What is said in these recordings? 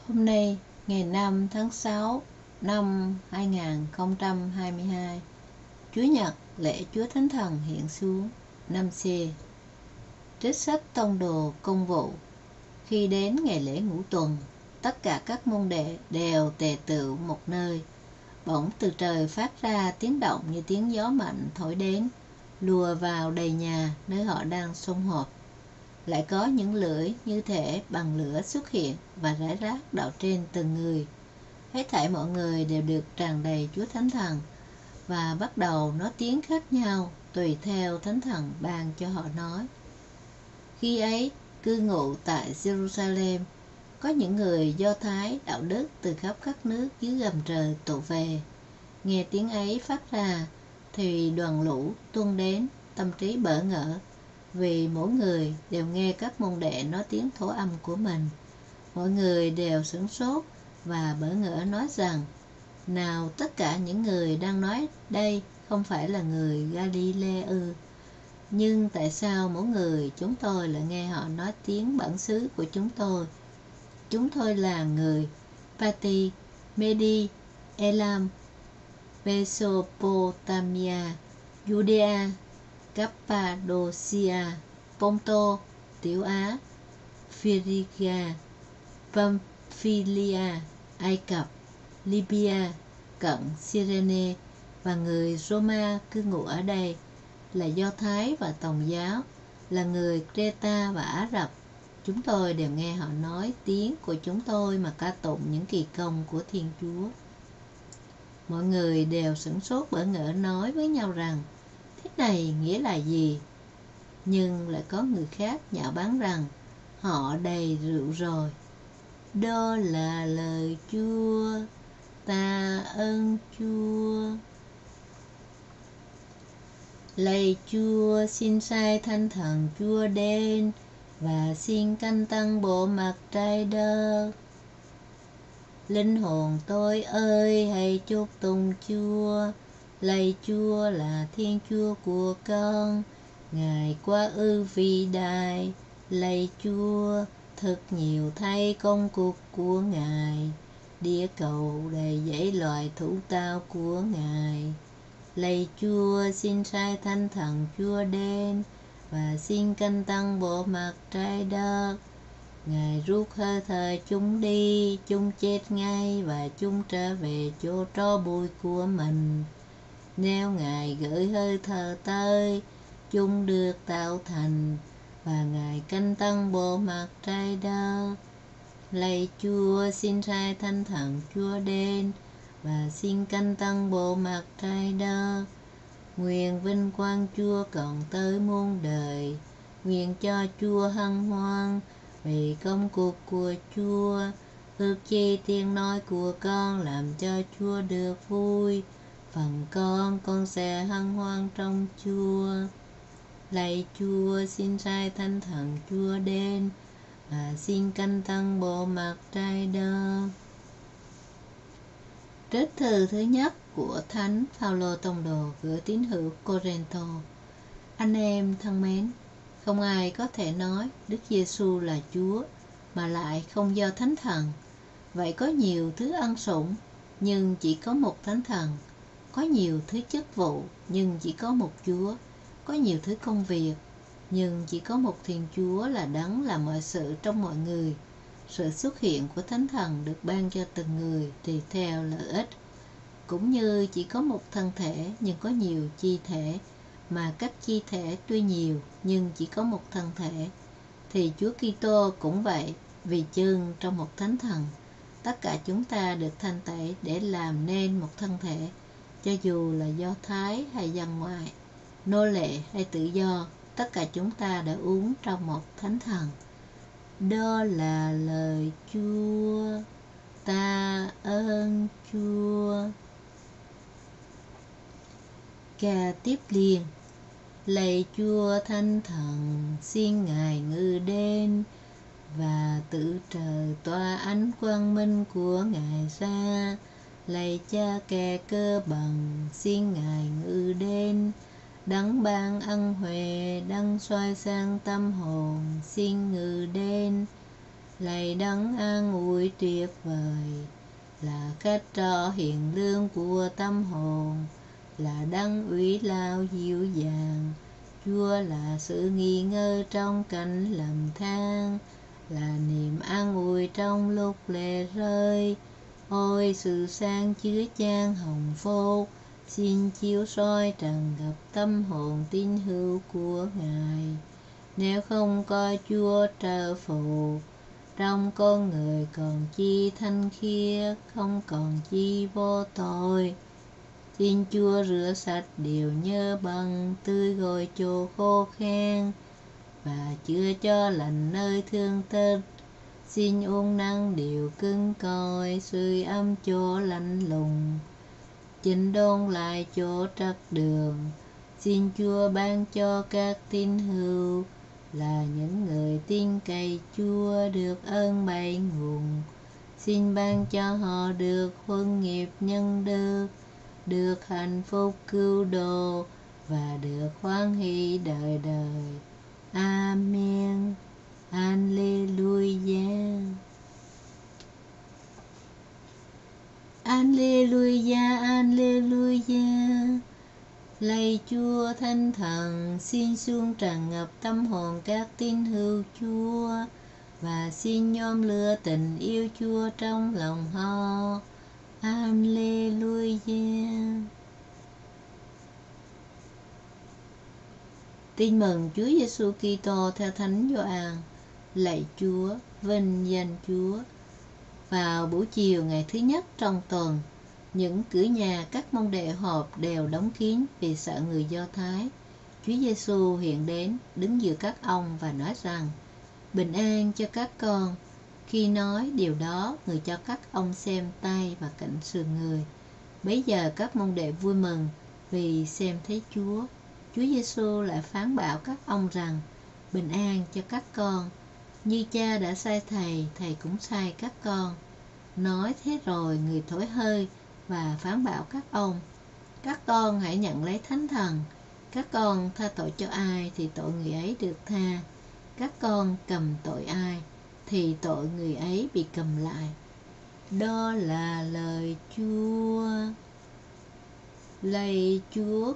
Hôm nay, ngày 5 tháng 6 năm 2022, Chúa Nhật, lễ Chúa Thánh Thần hiện xuống, 5C. Trích sách Tông Đồ Công vụ. Khi đến ngày lễ Ngũ Tuần, tất cả các môn đệ đều tề tựu một nơi. Bỗng từ trời phát ra tiếng động như tiếng gió mạnh thổi đến, lùa vào đầy nhà nơi họ đang sum họp. Lại có những lưỡi như thể bằng lửa xuất hiện và rải rác đậu trên từng người. Hết thảy mọi người đều được tràn đầy Chúa Thánh Thần và bắt đầu nói tiếng khác nhau tùy theo Thánh Thần ban cho họ nói. Khi ấy, cư ngụ tại Jerusalem, có những người Do Thái đạo đức từ khắp các nước dưới gầm trời tụ về. Nghe tiếng ấy phát ra, thì đoàn lũ tuôn đến, tâm trí bỡ ngỡ, vì mỗi người đều nghe các môn đệ nói tiếng thổ âm của mình. Mọi người đều sửng sốt và bỡ ngỡ nói rằng, nào tất cả những người đang nói đây không phải là người Galile ư? Nhưng tại sao mỗi người chúng tôi lại nghe họ nói tiếng bản xứ của chúng tôi? Chúng tôi là người Pati, Medi, Elam, Mesopotamia, Judea, Cappadocia, Ponto, Tiểu Á, Phrygia, Pamphylia, Ai Cập, Libya, cận Cyrene và người Roma cư ngụ ở đây, là Do Thái và Tòng giáo, là người Creta và Ả Rập. Chúng tôi đều nghe họ nói tiếng của chúng tôi mà ca tụng những kỳ công của Thiên Chúa. Mọi người đều sửng sốt bỡ ngỡ nói với nhau rằng, thế này nghĩa là gì? Nhưng lại có người khác nhạo báng rằng, họ đầy rượu rồi. Đó là lời Chúa, ta ơn Chúa. Lạy Chúa, xin sai Thánh Thần Chúa đến và xin canh tăng bộ mặt trái đất. Linh hồn tôi ơi, hãy chúc tụng Chúa. Lạy Chúa là Thiên Chúa của con, Ngài quá ư vĩ đại. Lạy Chúa, thật nhiều thay công cuộc của Ngài, địa cầu đầy dãy loài thủ tao của Ngài. Lạy Chúa, xin sai Thánh Thần Chúa đến và xin canh tăng bộ mặt trái đất. Ngài rút hơi thở chúng đi, chúng chết ngay và chúng trở về chỗ tro bụi của mình. Nếu Ngài gửi hơi thở tới, chúng được tạo thành và Ngài canh tăng bộ mặt trái đất. Lạy Chúa, xin sai Thánh Thần Chúa đến và xin canh tăng bộ mặt trái đất. Nguyện vinh quang Chúa còn tới muôn đời. Nguyện cho Chúa hân hoan vì công cuộc của Chúa. Ước chi tiếng nói của con làm cho Chúa được vui. Phần con sẽ hân hoan trong Chúa. Lạy Chúa, xin sai Thánh Thần Chúa đến và xin canh tăng bộ mặt trái đất. Trích thư thứ nhất của Thánh Phaolô Tông Đồ gửi tín hữu Cô-rinh-tô. Anh em thân mến, không ai có thể nói Đức Giêsu là Chúa mà lại không do Thánh Thần. Vậy có nhiều thứ ân sủng nhưng chỉ có một Thánh Thần, có nhiều thứ chức vụ nhưng chỉ có một Chúa, có nhiều thứ công việc nhưng chỉ có một Thiên Chúa là Đấng làm mọi sự trong mọi người. Sự xuất hiện của Thánh Thần được ban cho từng người tùy theo lợi ích. Cũng như chỉ có một thân thể nhưng có nhiều chi thể, mà các chi thể tuy nhiều nhưng chỉ có một thân thể, thì Chúa Kitô cũng vậy, vì chưng trong một Thánh Thần. Tất cả chúng ta được thanh tẩy để làm nên một thân thể, cho dù là Do Thái hay dân ngoại, nô lệ hay tự do, tất cả chúng ta đã uống trong một Thánh Thần. Đó là lời Chúa, ta ơn Chúa. Ca tiếp liền. Lạy Chúa Thánh Thần, xin Ngài ngự đến và tự trời tỏa ánh quang minh của Ngài ra. Lạy Cha kẻ cơ bằng, xin Ngài ngự đến. Đấng ban ân huệ, đấng soi sang tâm hồn, xin ngự đến. lạy đấng an ủi tuyệt vời, là cách trò hiền lương của tâm hồn, là đấng úy lao dịu dàng. Chúa là sự nghỉ ngơi trong cảnh lầm than, là niềm an ủi trong lúc lệ rơi. Ôi sự sáng chứa chan hồng phúc, xin chiếu soi tràn ngập tâm hồn tín hữu của Ngài. Nếu không có Chúa trợ phụ, trong con người còn chi thanh khiết, không còn chi vô tội. Xin Chúa rửa sạch điều nhơ bẩn, tươi gội chỗ khô khan, và chữa cho lành nơi thương tích. Xin uốn nắn điều cứng cỏi, sưởi ấm chỗ lạnh lùng, chỉnh đốn lại chỗ trật đường. Xin Chúa ban cho các tín hữu là những người tin cậy Chúa được ơn bảy nguồn. Xin ban cho họ được huân nghiệp nhân đức, được hạnh phúc cứu độ, và được hoan hỷ đời đời. Amen. Alleluia. Alleluia, Alleluia. Lạy Chúa Thánh Thần, xin xuống tràn ngập tâm hồn các tín hữu Chúa, và xin nhóm lửa tình yêu Chúa trong lòng họ. Alleluia. Tin mừng Chúa Giêsu Kitô theo Thánh Gioan. Lạy Chúa, vinh danh Chúa. Vào buổi chiều ngày thứ nhất trong tuần, những cửa nhà các môn đệ họp đều đóng kín vì sợ người Do Thái. Chúa Giêsu hiện đến, đứng giữa các ông và nói rằng: bình an cho các con. Khi nói điều đó, người cho các ông xem tay và cạnh sườn người. Bấy giờ các môn đệ vui mừng vì xem thấy Chúa. Chúa Giêsu lại phán bảo các ông rằng: bình an cho các con. Như Cha đã sai Thầy, Thầy cũng sai các con. Nói thế rồi, người thổi hơi và phán bảo các ông: các con hãy nhận lấy Thánh Thần. Các con tha tội cho ai thì tội người ấy được tha. Các con cầm tội ai thì tội người ấy bị cầm lại. Đó là lời Chúa. Lạy Chúa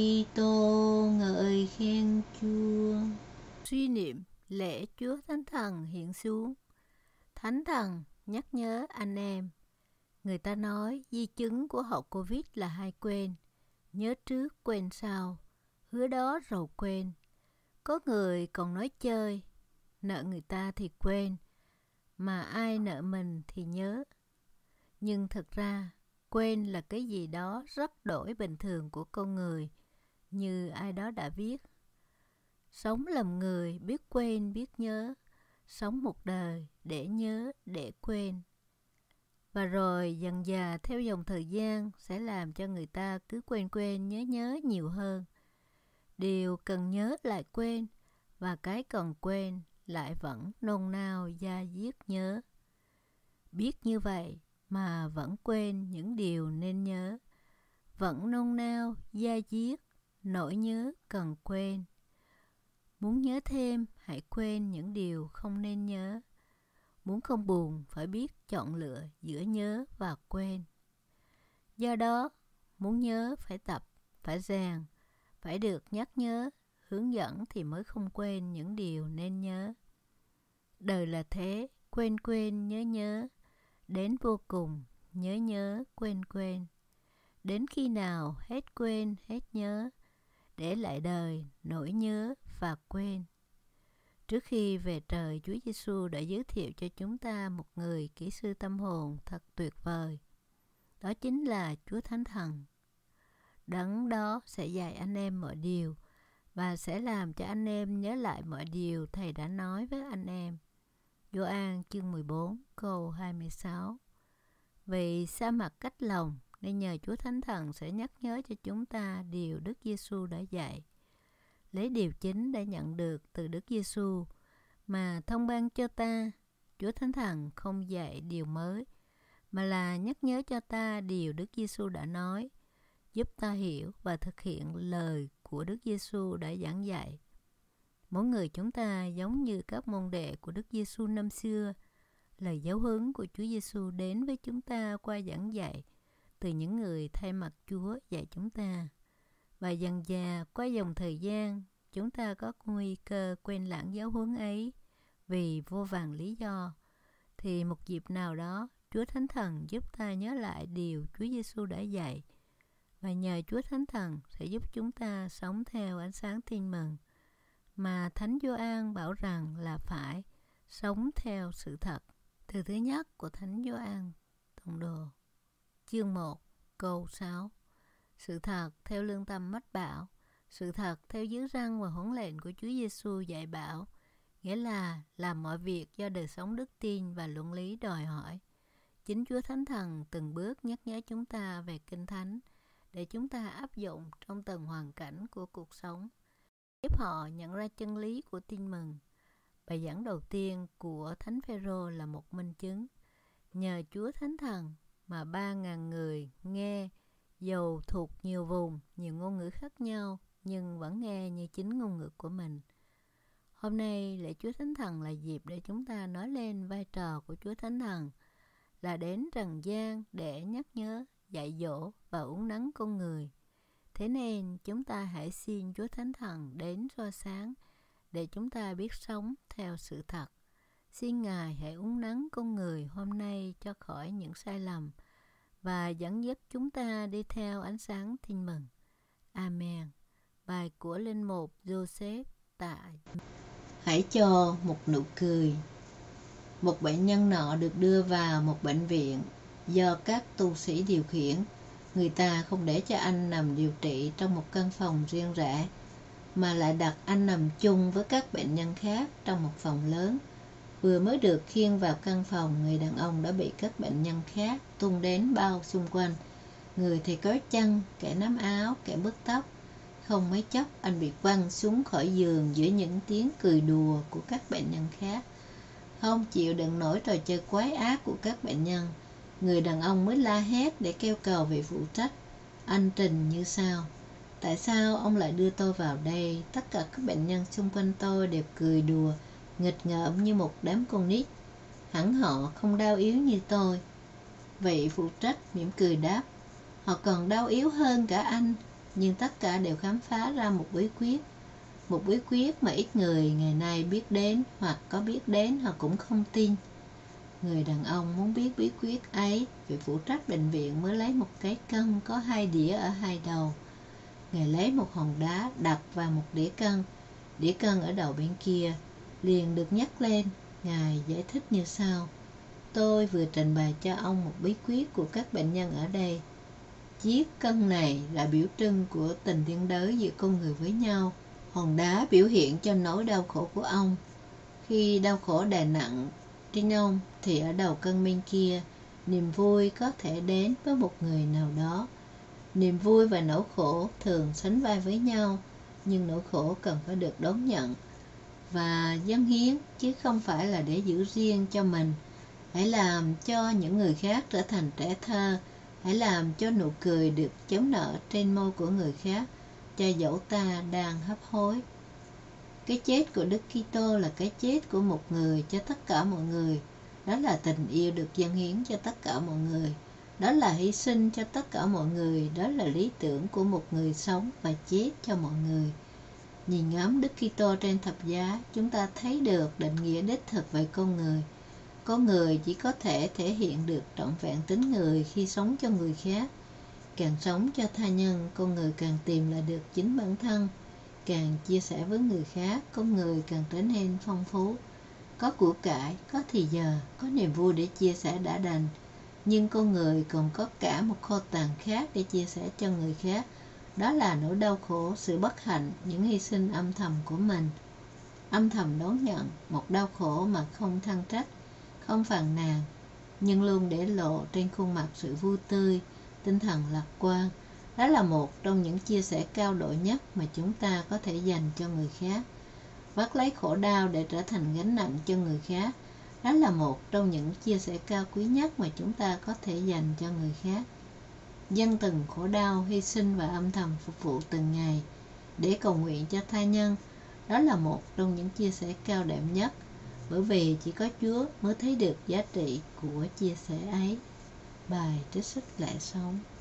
Kitô, ngợi khen Chúa. Suy niệm lễ Chúa Thánh Thần hiện xuống. Thánh Thần nhắc nhớ anh em. Người ta nói di chứng của hậu Covid là hay quên. Nhớ trước quên sau, hứa đó rồi quên. Có người còn nói chơi, nợ người ta thì quên, mà ai nợ mình thì nhớ. Nhưng thực ra, quên là cái gì đó rất đổi bình thường của con người, như ai đó đã viết. Sống làm người biết quên biết nhớ, sống một đời để nhớ để quên. Và rồi dần dà theo dòng thời gian sẽ làm cho người ta cứ quên quên nhớ nhớ nhiều hơn. Điều cần nhớ lại quên, và cái còn quên lại vẫn nôn nao da diết nhớ. Biết như vậy mà vẫn quên những điều nên nhớ, vẫn nôn nao da diết, nỗi nhớ cần quên. Muốn nhớ thêm, hãy quên những điều không nên nhớ. Muốn không buồn, phải biết chọn lựa giữa nhớ và quên. Do đó, muốn nhớ phải tập, phải rèn, phải được nhắc nhớ, hướng dẫn thì mới không quên những điều nên nhớ. Đời là thế, quên quên nhớ nhớ, đến vô cùng, nhớ nhớ quên quên. Đến khi nào hết quên hết nhớ, để lại đời nỗi nhớ và quên. Trước khi về trời, Chúa Giêsu đã giới thiệu cho chúng ta một người kỹ sư tâm hồn thật tuyệt vời. Đó chính là Chúa Thánh Thần. Đấng đó sẽ dạy anh em mọi điều và sẽ làm cho anh em nhớ lại mọi điều Thầy đã nói với anh em. Gioan chương 14 câu 26. Vì sa mặt cách lòng nên nhờ Chúa Thánh Thần sẽ nhắc nhớ cho chúng ta điều Đức Giêsu đã dạy. Lấy điều chính đã nhận được từ Đức Giêsu mà thông ban cho ta. Chúa Thánh Thần không dạy điều mới, mà là nhắc nhớ cho ta điều Đức Giêsu đã nói, giúp ta hiểu và thực hiện lời của Đức Giêsu đã giảng dạy. Mỗi người chúng ta giống như các môn đệ của Đức Giêsu năm xưa, Lời giáo huấn của Chúa Giêsu đến với chúng ta qua giảng dạy từ những người thay mặt Chúa dạy chúng ta. Và dần dà qua dòng thời gian, chúng ta có nguy cơ quên lãng giáo huấn ấy vì vô vàn lý do. Thì một dịp nào đó, Chúa Thánh Thần giúp ta nhớ lại điều Chúa Giêsu đã dạy. Và nhờ Chúa Thánh Thần sẽ giúp chúng ta sống theo ánh sáng tin mừng mà Thánh Gioan bảo rằng là phải sống theo sự thật. Từ thứ nhất của Thánh Gioan Tông Đồ, chương 1, câu 6. Sự thật theo lương tâm mách bảo, sự thật theo giới răn và huấn lệnh của Chúa Giêsu dạy bảo, nghĩa là làm mọi việc do đời sống đức tin và luân lý đòi hỏi. Chính Chúa Thánh Thần từng bước nhắc nhớ chúng ta về Kinh Thánh để chúng ta áp dụng trong từng hoàn cảnh của cuộc sống, giúp họ nhận ra chân lý của tin mừng. Bài giảng đầu tiên của Thánh Phêrô là một minh chứng. Nhờ Chúa Thánh Thần mà 3.000 người nghe, dầu thuộc nhiều vùng, nhiều ngôn ngữ khác nhau, nhưng vẫn nghe như chính ngôn ngữ của mình. Hôm nay, lễ Chúa Thánh Thần là dịp để chúng ta nói lên vai trò của Chúa Thánh Thần, là đến trần gian để nhắc nhớ, dạy dỗ và uốn nắn con người. Thế nên, chúng ta hãy xin Chúa Thánh Thần đến soi sáng để chúng ta biết sống theo sự thật. Xin Ngài hãy uốn nắn con người hôm nay cho khỏi những sai lầm và dẫn dắt chúng ta đi theo ánh sáng tin mừng. Amen. Bài của Linh mục Joseph tại. Hãy cho một nụ cười. Một bệnh nhân nọ được đưa vào một bệnh viện do các tu sĩ điều khiển. Người ta không để cho anh nằm điều trị trong một căn phòng riêng rẽ, mà lại đặt anh nằm chung với các bệnh nhân khác trong một phòng lớn. Vừa mới được khiêng vào căn phòng, người đàn ông đã bị các bệnh nhân khác tung đến bao xung quanh. Người thì có chân, kẻ nắm áo, kẻ bứt tóc. Không mấy chốc, anh bị quăng xuống khỏi giường giữa những tiếng cười đùa của các bệnh nhân khác. Không chịu đựng nổi trò chơi quái ác của các bệnh nhân, người đàn ông mới la hét để kêu cầu vị phụ trách. Anh trình như sau: tại sao ông lại đưa tôi vào đây? Tất cả các bệnh nhân xung quanh tôi đều cười đùa, nghịch ngợm như một đám con nít. Hẳn họ không đau yếu như tôi. Vị phụ trách mỉm cười đáp: họ còn đau yếu hơn cả anh, nhưng tất cả đều khám phá ra một bí quyết. Một bí quyết mà ít người ngày nay biết đến, hoặc có biết đến họ cũng không tin. Người đàn ông muốn biết bí quyết ấy. Vị phụ trách bệnh viện mới lấy một cái cân có 2 đĩa ở 2 đầu. Ngài lấy một hòn đá đặt vào một đĩa cân. Đĩa cân ở đầu bên kia liền được nhắc lên. Ngài giải thích như sau: tôi vừa trình bày cho ông một bí quyết của các bệnh nhân ở đây. Chiếc cân này là biểu trưng của tình liên đới giữa con người với nhau. Hòn đá biểu hiện cho nỗi đau khổ của ông. Khi đau khổ đè nặng trên ông thì ở đầu cân bên kia, niềm vui có thể đến với một người nào đó. Niềm vui và nỗi khổ thường sánh vai với nhau, nhưng nỗi khổ cần phải được đón nhận và dâng hiến, chứ không phải là để giữ riêng cho mình. Hãy làm cho những người khác trở thành trẻ thơ. Hãy làm cho nụ cười được chớm nở trên môi của người khác, cho dẫu ta đang hấp hối. Cái chết của Đức Kitô là cái chết của một người cho tất cả mọi người. Đó là tình yêu được dâng hiến cho tất cả mọi người. Đó là hy sinh cho tất cả mọi người. Đó là lý tưởng của một người sống và chết cho mọi người. Nhìn ngắm Đức Kitô trên thập giá, chúng ta thấy được định nghĩa đích thực về con người. Con người chỉ có thể hiện được trọn vẹn tính người khi sống cho người khác. Càng sống cho tha nhân, con người càng tìm lại được chính bản thân. Càng chia sẻ với người khác, con người càng trở nên phong phú. Có của cải, có thì giờ, có niềm vui để chia sẻ đã đành. Nhưng con người còn có cả một kho tàng khác để chia sẻ cho người khác. Đó là nỗi đau khổ, sự bất hạnh, những hy sinh âm thầm của mình. Âm thầm đón nhận một đau khổ mà không than trách, không phàn nàn, nhưng luôn để lộ trên khuôn mặt sự vui tươi, tinh thần lạc quan. Đó là một trong những chia sẻ cao độ nhất mà chúng ta có thể dành cho người khác. Vác lấy khổ đau để trở thành gánh nặng cho người khác. Đó là một trong những chia sẻ cao quý nhất mà chúng ta có thể dành cho người khác. Dâng từng khổ đau, hy sinh và âm thầm phục vụ từng ngày để cầu nguyện cho tha nhân. Đó là một trong những chia sẻ cao đẹp nhất. bởi vì chỉ có Chúa mới thấy được giá trị của chia sẻ ấy. Bài trích sách Lẽ Sống.